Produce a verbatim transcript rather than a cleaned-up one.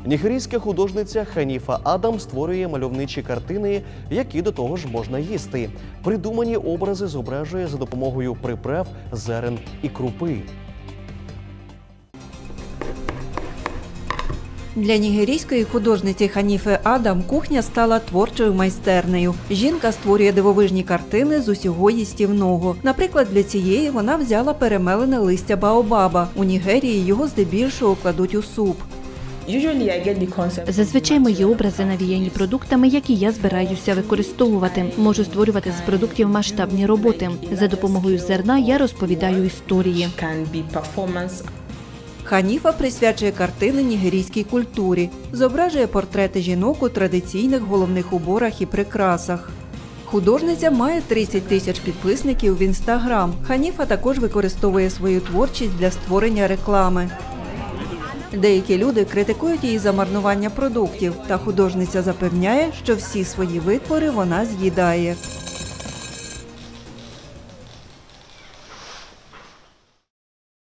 Нігерійська художниця Ханіфа Адам створює мальовничі картини, які до того ж можна їсти. Придумані образи зображує за допомогою приправ, зерен і крупи. Для нігерійської художниці Ханіфи Адам кухня стала творчою майстернею. Жінка створює дивовижні картини з усього їстівного. Наприклад, для цієї вона взяла перемелене листя баобаба. У Нігерії його здебільшого кладуть у суп. Зазвичай мої образи навіяні продуктами, які я збираюся використовувати. Можу створювати з продуктів масштабні роботи. За допомогою зерна я розповідаю історії. Ханіфа присвячує картини нігерійській культурі. Зображує портрети жінок у традиційних головних уборах і прикрасах. Художниця має тридцять тисяч підписників в Інстаграм. Ханіфа також використовує свою творчість для створення реклами. Деякі люди критикують її за марнування продуктів, та художниця запевняє, що всі свої витвори вона з'їдає.